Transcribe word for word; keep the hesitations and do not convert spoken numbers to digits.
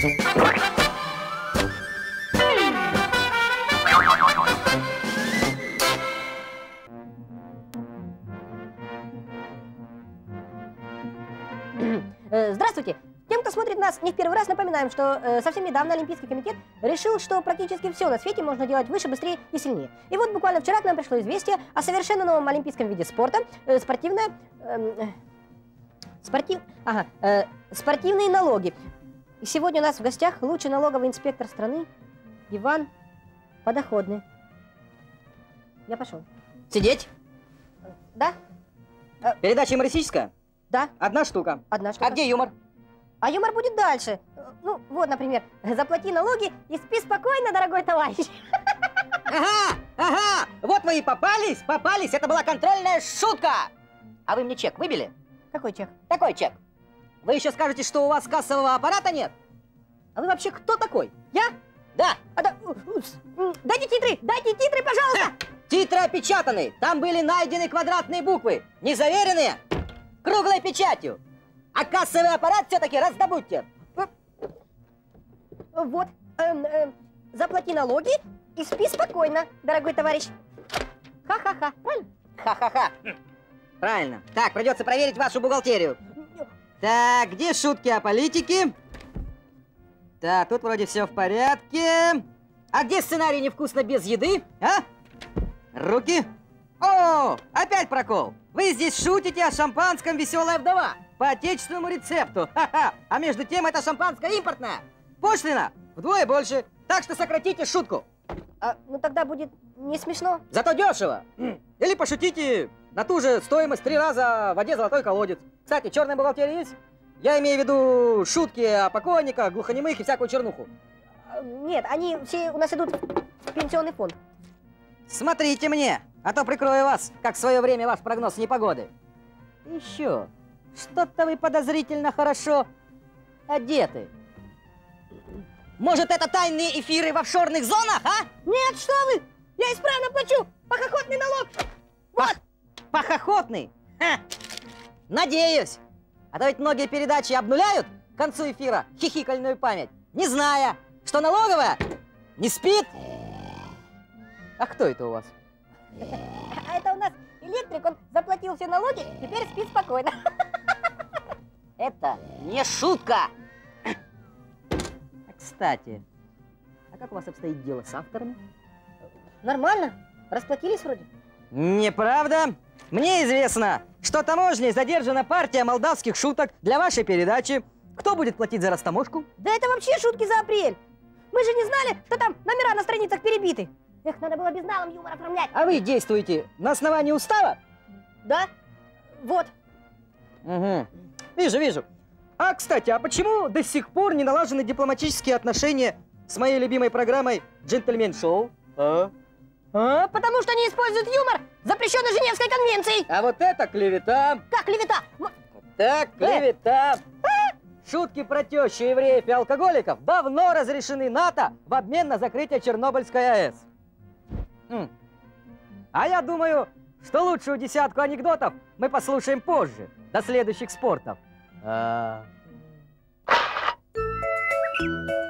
Здравствуйте! Тем, кто смотрит нас не в первый раз, напоминаем, что э, совсем недавно Олимпийский комитет решил, что практически все на свете можно делать выше, быстрее и сильнее. И вот буквально вчера к нам пришло известие о совершенно новом олимпийском виде спорта э, спортивное... Э, спортив, ага, э, спортивные налоги. И сегодня у нас в гостях лучший налоговый инспектор страны Иван Подоходный. Я пошел. Сидеть? Да? Передача юмористическая? Да. Одна штука. Одна штука. А где юмор? А юмор будет дальше. Ну, вот, например, заплати налоги и спи спокойно, дорогой товарищ. Ага, ага, вот вы и попались, попались, это была контрольная шутка. А вы мне чек выбили? Какой чек? Такой чек. Вы еще скажете, что у вас кассового аппарата нет? А вы вообще кто такой? Я? Да. А, да. Дайте титры, дайте титры, пожалуйста. Титры опечатаны, там были найдены квадратные буквы, незаверенные, круглой печатью. А кассовый аппарат все-таки раздобудьте. Вот, э, э, заплати налоги и спи спокойно, дорогой товарищ. Ха-ха-ха, правильно? Ха-ха-ха. Правильно. Так, придется проверить вашу бухгалтерию. Так, где шутки о политике? Так, тут вроде все в порядке. А где сценарий «Невкусно без еды»? А? Руки. О, опять прокол. Вы здесь шутите о шампанском «Веселая вдова» по отечественному рецепту. Ха-ха. А между тем это шампанское импортное. Пошлина вдвое больше. Так что сократите шутку. А, ну тогда будет не смешно. Зато дешево. Или пошутите на ту же стоимость три раза в воде золотой колодец. Кстати, черная бухгалтерия есть? Я имею в виду шутки о покойниках, глухонемых и всякую чернуху. Нет, они все у нас идут в пенсионный фонд. Смотрите мне, а то прикрою вас, как в свое время ваш прогноз непогоды. Еще, что-то вы подозрительно хорошо одеты. Может, это тайные эфиры в офшорных зонах, а? Нет, что вы! Я исправно плачу похохотный налог! Вот! Похохотный? Ха. Надеюсь. А то ведь многие передачи обнуляют к концу эфира хихикальную память, не зная, что налоговая не спит. А кто это у вас? А это у нас электрик, он заплатил все налоги, теперь спит спокойно. Это не шутка. Кстати, а как у вас обстоит дело с авторами? Нормально, расплатились вроде. Неправда. Мне известно, что таможней задержана партия молдавских шуток для вашей передачи. Кто будет платить за растаможку? Да это вообще шутки за апрель. Мы же не знали, что там номера на страницах перебиты. Эх, надо было безналом юмор оформлять. А вы действуете на основании устава? Да, вот. Угу. Вижу, вижу. А, кстати, а почему до сих пор не налажены дипломатические отношения с моей любимой программой «Джентльмен-шоу»? А? А, потому что они используют юмор, запрещенный Женевской конвенцией. А вот это клевета. Как клевета? Вот так, клевета. А? Шутки про тещу евреев и алкоголиков давно разрешены НАТО в обмен на закрытие Чернобыльской АЭС. М. А я думаю, что лучшую десятку анекдотов мы послушаем позже, до следующих спортов. А...